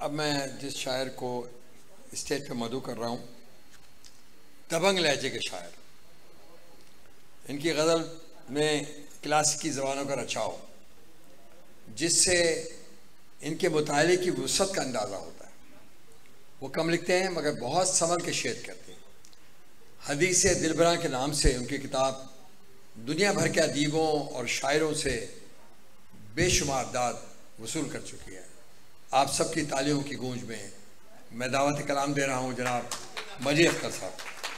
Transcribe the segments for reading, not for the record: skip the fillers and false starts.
अब मैं जिस शायर को स्टेज पे मदऊ कर रहा हूँ, दबंग लहजे के शायर, इनकी गज़ल में क्लासिकी ज़बानों का रचाव, जिससे इनके मुताले की वुसअत का अंदाज़ा होता है। वो कम लिखते हैं मगर बहुत संभल के शेर करते हैं। हदीस दिलबरा के नाम से उनकी किताब दुनिया भर के अदीबों और शायरों से बेशुमार दाद वसूल कर चुकी है। आप सबकी तालियों की गूंज में मैं दावत कलाम दे रहा हूँ जनाब मजीद अख्तर साहब।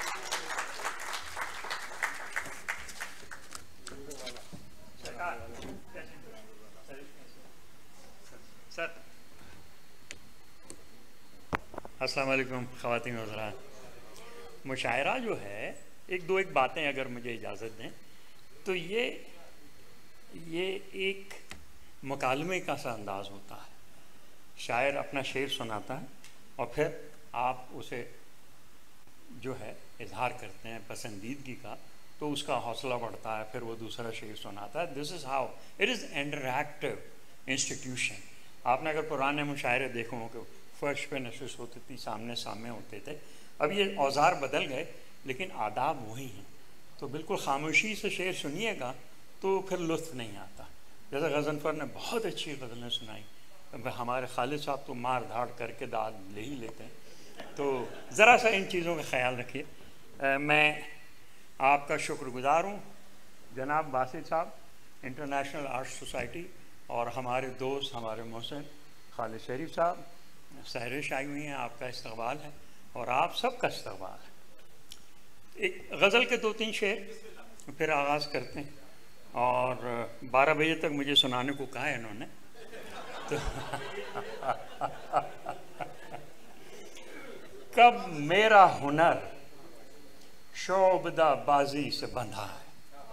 सर, अस्सलाम वालेकुम ख़वातीन और हज़रात। मुशायरा जो है, एक बातें अगर मुझे इजाज़त दें तो ये एक मुकालमे का सा अंदाज़ होता है। शायर अपना शेर सुनाता है और फिर आप उसे जो है इजहार करते हैं पसंदीदगी का, तो उसका हौसला बढ़ता है, फिर वो दूसरा शेर सुनाता है। This is how it is interactive institution. आपने अगर पुराने मुशायरे देखो कि फर्श पे नशिश होती थी, सामने सामने होते थे। अब ये औजार बदल गए लेकिन आदाब वही हैं। तो बिल्कुल खामोशी से शेर सुनिएगा तो फिर लुत्फ़ नहीं आता। जैसे गज़नफ़र ने बहुत अच्छी गज़लें सुनाई, हमारे खालिद साहब तो मार धाड़ करके दाद ले ही लेते हैं। तो ज़रा सा इन चीज़ों का ख्याल रखिए। मैं आपका शुक्रगुज़ार हूँ जनाब बासित साहब, इंटरनेशनल आर्ट सोसाइटी, और हमारे दोस्त हमारे मोहसिन खालिद शरीफ साहब, सहरिश आई हुई हैं, आपका इस्तक़बाल है और आप सबका इस्तक़बाल है। एक गज़ल के 2-3 शेर फिर आगाज़ करते हैं, और 12 बजे तक मुझे सुनाने को कहा है इन्होंने। तो कब मेरा हुनर शोबदा बाजी से बंधा है,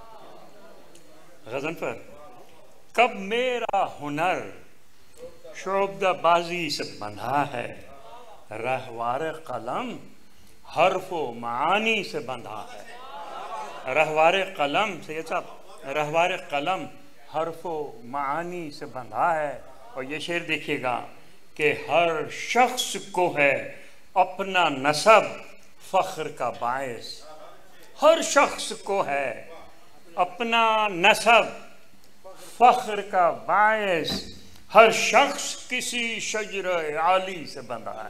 गज़नफ़र, कब मेरा हुनर शोबदा बाजी से बंधा है, रहवार कलम हर्फ़ो मानी से बंधा है। रहवार कलम से सब, रहवार कलम हर्फ़ो मानी से बंधा है। और ये शेर देखिएगा कि हर शख्स को है अपना नसब फ़ख्र का बायस। हर शख्स को है अपना नसब फ़ख्र का बायस। हर शख्स किसी शजर आली से बंधा है,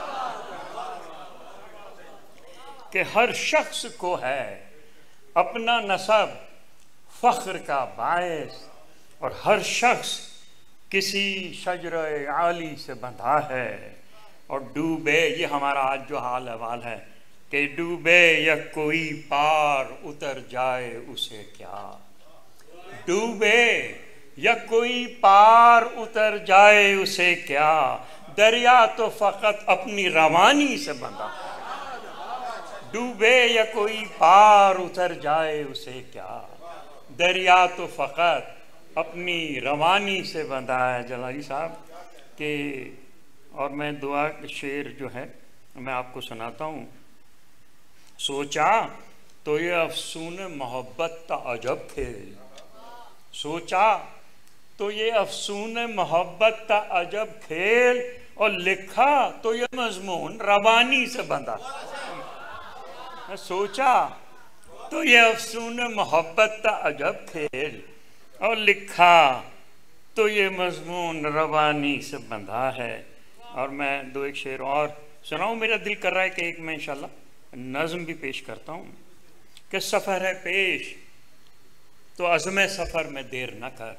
कि हर शख्स को है अपना नसब फ़ख्र का बायस, और हर शख्स किसी शजर आली से बंधा है। और डूबे, ये हमारा आज जो हाल अहवाल है कि डूबे या कोई पार उतर जाए उसे क्या। डूबे या कोई पार उतर जाए उसे क्या, दरिया तो फ़कत अपनी रवानी से बंधा है। डूबे या कोई पार उतर जाए उसे क्या, दरिया तो फ़कत अपनी रवानी से बंधा है। जलाली साहब के, और मैं दुआ के शेर जो है मैं आपको सुनाता हूँ। सोचा तो ये अफ़सून मोहब्बत का अजब खेल, सोचा तो ये अफ़सून मोहब्बत का अजब खेल, और लिखा तो ये मज़मून रवानी से बंधा। सोचा तो ये अफ़सून मोहब्बत का अजब खेल, और लिखा तो ये मज़मून रवानी से बंधा है। और मैं 2-1 शेर और सुनाऊँ। मेरा दिल कर रहा है कि एक मैं इंशाल्लाह नज़्म भी पेश करता हूँ कि सफ़र है पेश तो अज़्म सफ़र में देर न कर।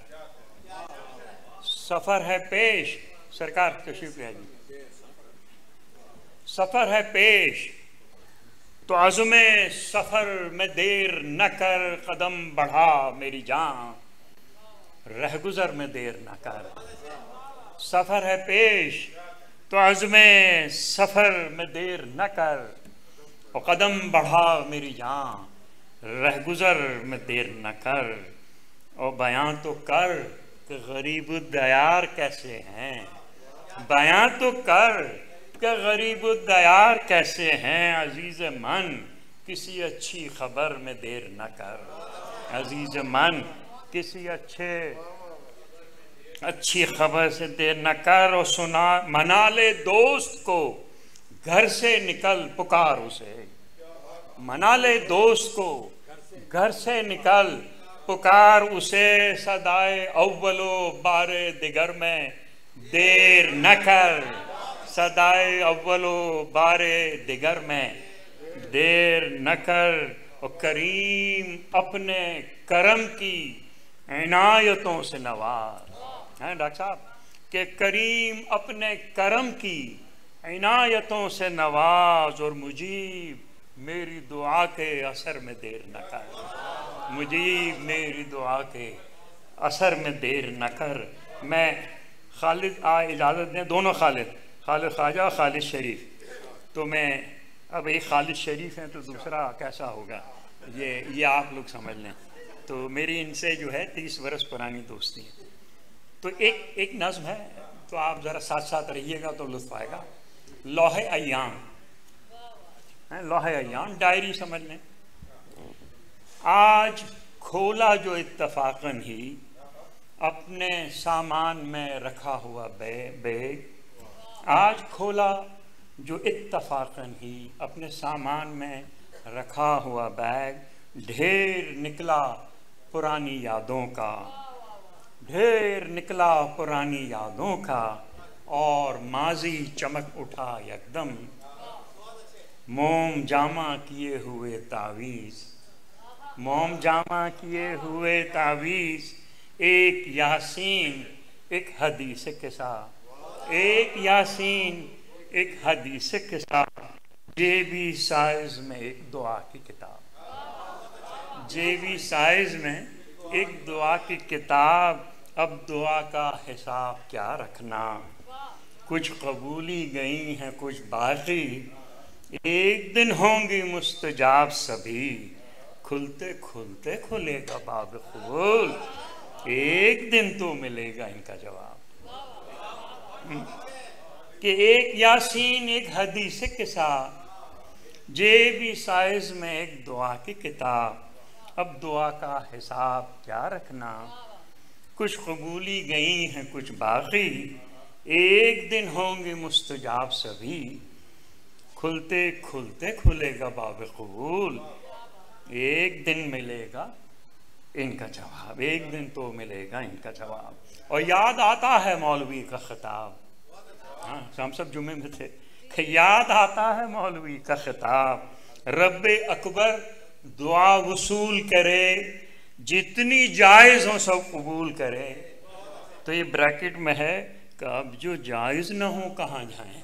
सफ़र है पेश, सरकार तशरीफ़ ले आइए। सफ़र है पेश तो अज़्म सफ़र में देर न कर, कदम बढ़ा मेरी जान रहगुज़र में देर न कर। सफ़र है पेश तो अज़्म सफ़र में देर न कर, और कदम बढ़ा मेरी जान रहगुज़र में देर न कर। और बयां तो कर कि गरीब दयार कैसे हैं, बयां तो कर कि गरीब दयार कैसे हैं। अजीज़ मन किसी अच्छी खबर में देर न कर, अजीज़ मन किसी अच्छे अच्छी खबर से देर न कर और सुना, मना ले दोस्त को, घर से निकल पुकार उसे। मना ले दोस्त को, घर से निकल पुकार उसे, सदाए अव्वलो बारे दिगर में देर न कर। सदाए अव्वलो बारे दिगर में देर न कर। और करीम अपने करम की इनायतों से नवाज हैं डॉक्टर साहब, कि करीम अपने करम की इनायतों से नवाज। और मुजीब मेरी दुआ के असर में देर न कर। मुजीब मेरी दुआ के असर में देर न कर। मैं खालिद इजाज़त दें, दोनों खालिद ख्वाजा खालिद शरीफ, तो मैं अब एक खालिद शरीफ हैं तो दूसरा कैसा होगा ये आप लोग समझ लें। तो मेरी इनसे जो है 30 वर्ष पुरानी दोस्ती है। तो एक नज़्म है, तो आप ज़रा साथ साथ रहिएगा तो लुत्फ़ आएगा। लौहे अय्याम, लौहे अय्याम डायरी समझ लें। आज खोला जो इत्तफ़ाक़न ही अपने सामान में रखा हुआ बैग। आज खोला जो इत्तफ़ाक़न ही अपने सामान में रखा हुआ बैग। ढेर निकला पुरानी यादों का, ढेर निकला पुरानी यादों का। और माजी चमक उठा यकदम, मोम जामा किए हुए तावीज़। मोम जामा किए हुए तावीज़। एक यासीन एक हदीस किस्सा, एक यासीन एक हदीस किस्सा। जेबी साइज में एक दुआ की किताब। जेबी साइज में एक दुआ की किताब। अब दुआ का हिसाब क्या रखना, कुछ कबूली गई हैं कुछ बाकी। एक दिन होंगी मुस्तजाब सभी, खुलते खुलते खुलेगा बाब कबूल। एक दिन तो मिलेगा इनका जवाब। कि एक यासीन एक हदीस के साथ, जेबी साइज में एक दुआ की किताब। अब दुआ का हिसाब क्या रखना, कुछ कबूली गई हैं कुछ बाकी। एक दिन होंगे मुस्तजाब सभी, खुलते खुलते खुलेगा बाब कबूल। एक दिन मिलेगा इनका जवाब, एक दिन तो मिलेगा इनका जवाब। और याद आता है मौलवी का खिताब। हाँ, हम सब जुम्मे में थे। याद आता है मौलवी का खिताब, रब्बे अकबर दुआ वसूल करे, जितनी जायज़ हो सब कबूल करे। तो ये ब्रैकेट में है कि अब जो जायज़ ना हो कहाँ जाएं।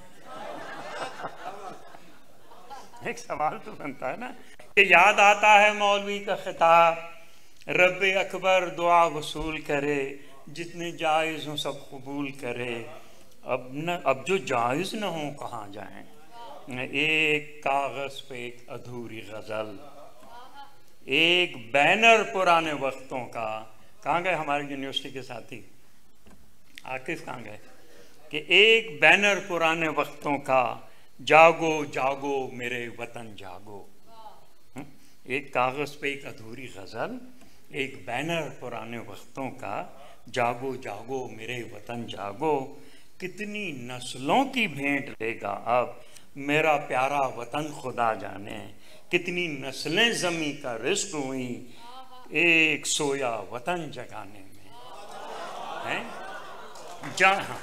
एक सवाल तो बनता है ना कि याद आता है मौलवी का खिताब, रब्बे अकबर दुआ वसूल करे, जितने जायज़ हो सब कबूल करे। अब जो जायज़ न हो कहाँ जाएं। एक कागज़ पे एक अधूरी गज़ल, एक बैनर पुराने वक्तों का। कहाँ गए हमारे यूनिवर्सिटी के साथी आकिफ, कहाँ गए? कि एक बैनर पुराने वक्तों का, जागो जागो मेरे वतन जागो। एक कागज़ पे एक अधूरी गज़ल, एक बैनर पुराने वक्तों का, जागो जागो मेरे वतन जागो। कितनी नस्लों की भेंट लेगा अब मेरा प्यारा वतन खुदा जाने। कितनी नस्लें ज़मीं का रिज़्क़ हुई एक सोया वतन जगाने में, हैं? जहाँ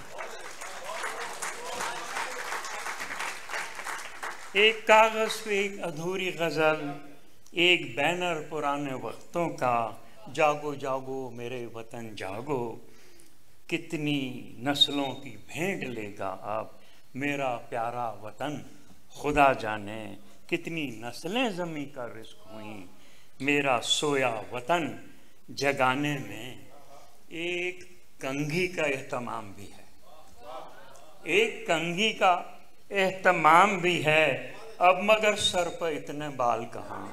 एक कागज़ पे एक अधूरी गज़ल, एक बैनर पुराने वक्तों का, जागो जागो मेरे वतन जागो। कितनी नस्लों की भेंट लेगा अब मेरा प्यारा वतन खुदा जाने। कितनी नस्लें ज़मीं का रिज़्क़ हुई मेरा सोया वतन जगाने में। एक कंघी का एहतमाम भी है, एक कंघी का एहतमाम भी है। अब मगर सर पर इतने बाल कहाँ।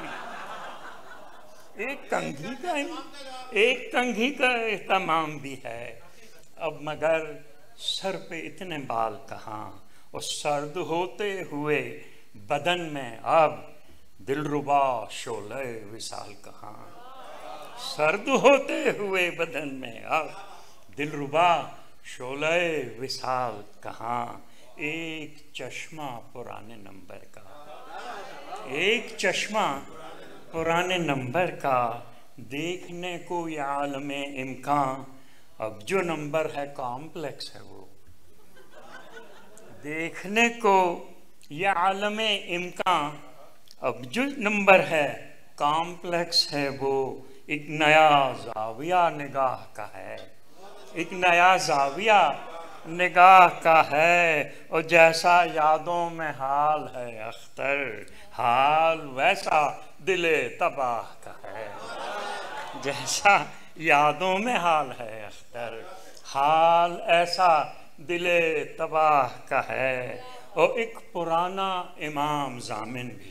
एक कंघी का एहतमाम भी है, अब मगर सर पे इतने बाल कहाँ। और सर्द होते हुए बदन में अब दिलरुबा शोले विसाल कहाँ। सर्द होते हुए बदन में अब दिलरुबा शोले विशाल कहाँ, एक चश्मा पुराने नंबर का, एक चश्मा पुराने नंबर का, देखने को ये आलमे इम्कान, अब जो नंबर है कॉम्प्लेक्स है वो, देखने को ये आलमे इम्कान, अब जो नंबर है कॉम्प्लेक्स है वो, एक नया जाविया निगाह का है, एक नया जाविया निगाह का है, और जैसा यादों में हाल है अख्तर, हाल वैसा दिले तबाह का है, जैसा यादों में हाल है अख्तर, हाल ऐसा दिले तबाह का है। और एक पुराना इमाम जामिन भी,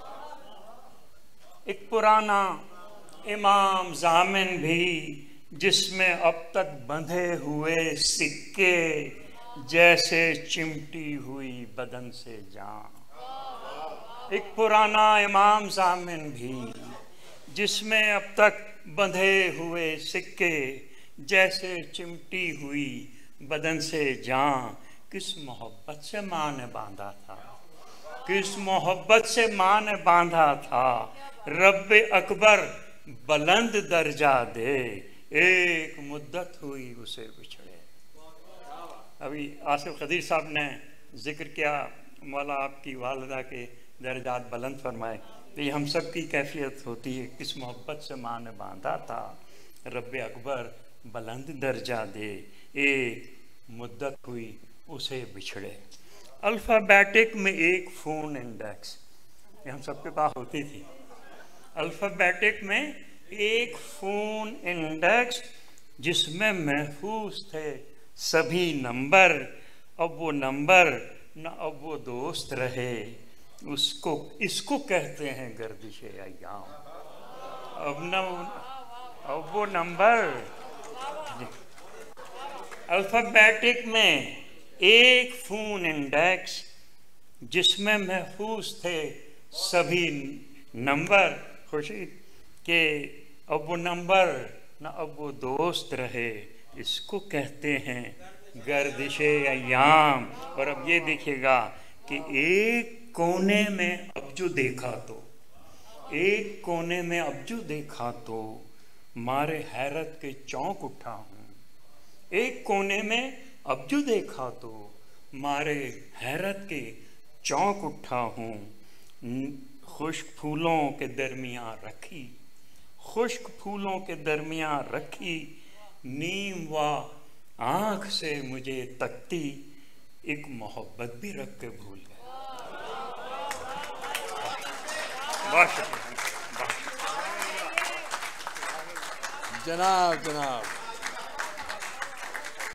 एक पुराना इमाम जामिन भी, जिसमें अब तक बंधे हुए सिक्के, जैसे चिमटी हुई बदन से जान। एक पुराना इमाम जामिन भी, जिसमें अब तक बंधे हुए सिक्के, जैसे चिमटी हुई बदन से जान। किस मोहब्बत से माँ ने बांधा था, किस मोहब्बत से माँ ने बांधा था, रब्बे अकबर बुलंद दर्जा दे, एक मुद्दत हुई उसे बिछड़े। अभी आसिफ खदीर साहब ने जिक्र किया, मौला आपकी वालिदा के दर्जात बुलंद फरमाए, तो ये हम सब की कैफियत होती है। किस मोहब्बत से माँ ने बांधा था, रब्बे अकबर बुलंद दर्जा दे, एक मुद्दत हुई उसे बिछड़े। अल्फ़ाबेटिक में एक फ़ोन इंडेक्स, ये हम सबके पास होती थी। अल्फ़ाबेटिक में एक फ़ोन इंडेक्स, जिसमें महफूज थे सभी नंबर, अब वो नंबर न अब वो दोस्त रहे, उसको इसको कहते हैं गर्दिश अय्याम। अब वो नंबर, अल्फ़ाबेटिक में एक फ़ोन इंडेक्स, जिसमें महफूज थे सभी नंबर, खुशी के अब वो नंबर न अब वो दोस्त रहे, इसको कहते हैं गर्दिशे अय्याम। और अब ये देखिएगा कि एक कोने में अब जो देखा तो, एक कोने में अब जो देखा तो, मारे हैरत के चौंक उठा हूँ। एक कोने में अब जो देखा तो, मारे हैरत के चौंक उठा हूँ। खुश्क फूलों के दरमियाँ रखी, खुश्क फूलों के दरमियाँ रखी, नीम व आँख से मुझे तकती, एक मोहब्बत भी रख के भूल गए। जनाब जनाब